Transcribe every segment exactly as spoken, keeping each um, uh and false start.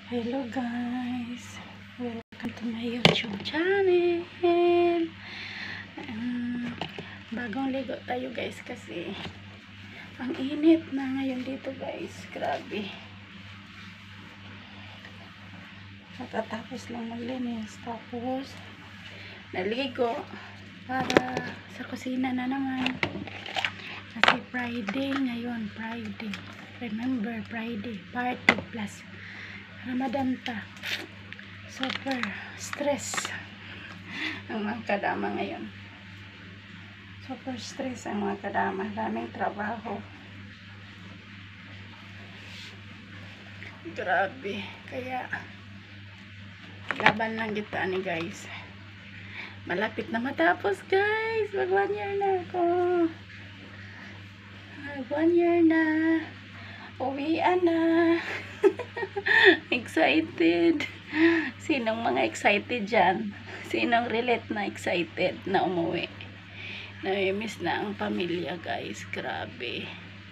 Hello guys, welcome to my YouTube channel. um, Bagong ligo tayo guys kasi ang init na ngayon dito guys, grabe. Matatapos lang maglinis, tapos naligo para sa kusina na naman kasi Friday ngayon. Friday, remember Friday party plus Ramadan pa. Super stress ang mga kadama ngayon. Super stress ang mga kadama. Daming trabaho. Grabe. Kaya laban lang kita ni guys. Malapit na matapos guys. Mag one year na ako. Mag one year na. Uwian na. Excited. Sinong mga excited dyan? Sinong relate na excited na umuwi? Namimiss na ang pamilya guys. Grabe.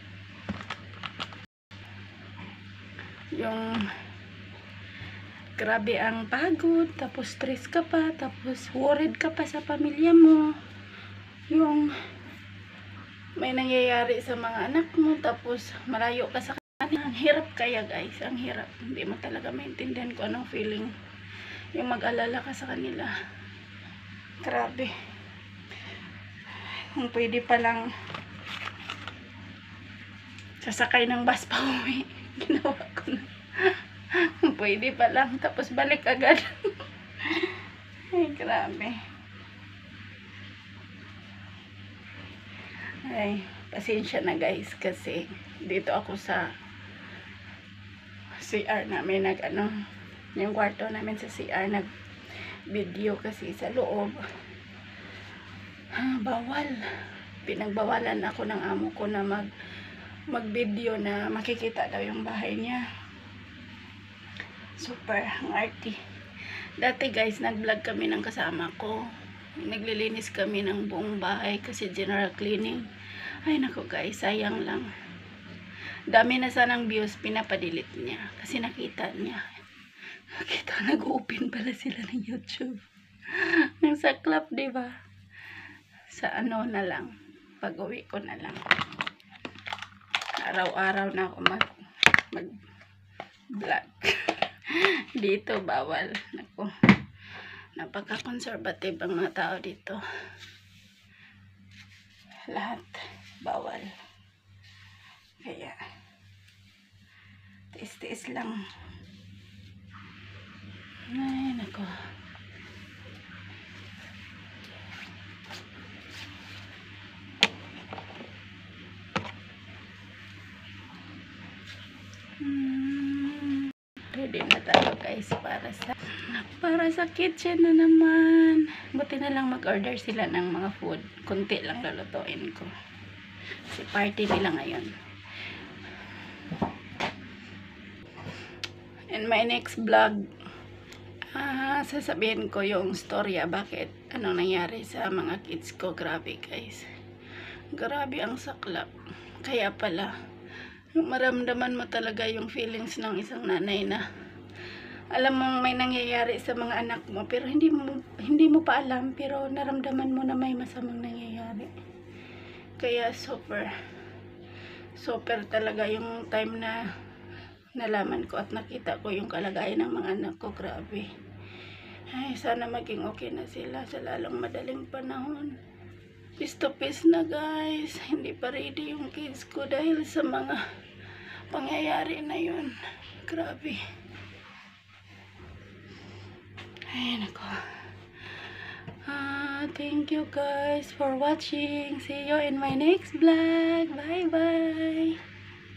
Yung grabe ang pagod, tapos stress ka pa, tapos worried ka pa sa pamilya mo. Yung may nangyayari sa mga anak mo, tapos malayo ka sa kanila. Ang hirap kaya guys, ang hirap. Hindi mo talaga maintindihan kung anong feeling yung mag-alala ka sa kanila. Grabe. Kung pwede pa lang sasakay ng bus pa uwi, ginawa ko na. Kung pwede pa lang, tapos balik agad. Ay, grabe. Ay, pasensya na guys kasi dito ako sa C R namin, nag ano, yung kwarto namin sa C R, nag video kasi sa loob. Ha, bawal. Pinagbawalan ako ng amo ko na mag mag video na makikita daw yung bahay niya. Super ang arty. Dati guys, nag-vlog kami ng kasama ko. Naglilinis kami ng buong bahay kasi general cleaning. Ay nako guys, sayang lang. Dami na sanang views, pinapadilit niya kasi nakita niya. Nakita, nag-open pala sila ng YouTube. Ang saklap, diba? Sa ano na lang, pag-uwi ko na lang. Araw-araw na ako mag mag vlog. Dito bawal. Naku, napaka-conservative ang mga tao dito. Lahat bawal. Kaya tiis-tiis lang. Ay nako. Hmm, ready na tayo guys para sa para sa kitchen na naman. Buti na lang mag-order sila ng mga food. Kunti lang lulutuin ko. Si party nila ngayon. In my next vlog, ah, sasabihin ko yung storya bakit anong nangyari sa mga kids ko. Grabe guys. Grabe ang saklap. Kaya pala maramdaman mo talaga yung feelings ng isang nanay na alam mong may nangyayari sa mga anak mo pero hindi mo hindi mo pa alam, pero naramdaman mo na may masamang nangyayari. Kaya super super talaga yung time na nalaman ko at nakita ko yung kalagayan ng mga anak ko. Grabe. Ay, sana maging okay na sila sa lalong madaling panahon. Peace to peace na guys. Hindi pa ready yung kids ko dahil sa mga pangyayari na yun. Grabe. Ay, nako. Ah, thank you guys for watching. See you in my next vlog. Bye bye.